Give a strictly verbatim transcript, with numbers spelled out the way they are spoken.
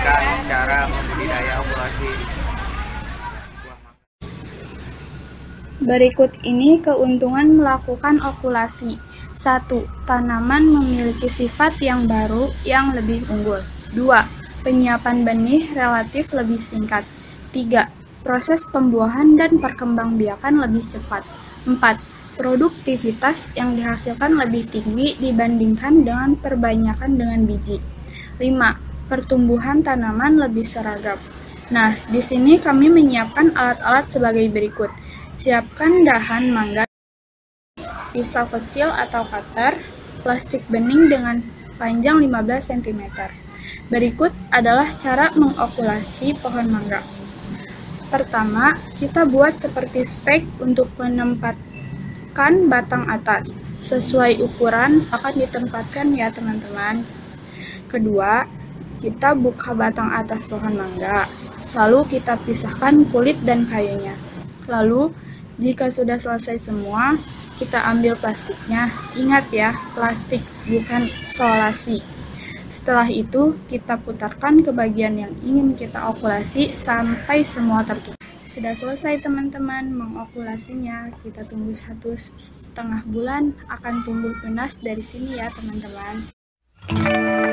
menjelaskan cara membudidaya okulasi buah mangga. Berikut ini keuntungan melakukan okulasi. satu. Tanaman memiliki sifat yang baru yang lebih unggul. dua. Penyiapan benih relatif lebih singkat. tiga. Proses pembuahan dan perkembangbiakan lebih cepat. empat. Produktivitas yang dihasilkan lebih tinggi dibandingkan dengan perbanyakan dengan biji. lima. Pertumbuhan tanaman lebih seragam. Nah, di sini kami menyiapkan alat-alat sebagai berikut. Siapkan dahan mangga, pisau kecil atau cutter, plastik bening dengan panjang lima belas sentimeter. Berikut adalah cara mengokulasi pohon mangga. Pertama, kita buat seperti spek untuk menempatkan batang atas. Sesuai ukuran akan ditempatkan ya teman-teman. Kedua, kita buka batang atas pohon mangga. Lalu kita pisahkan kulit dan kayunya. Lalu, jika sudah selesai semua, kita ambil plastiknya. Ingat ya, plastik bukan solasi. Setelah itu, kita putarkan ke bagian yang ingin kita okulasi sampai semua tertutup. Sudah selesai teman-teman mengokulasinya. Kita tunggu satu setengah bulan akan tumbuh tunas dari sini ya teman-teman.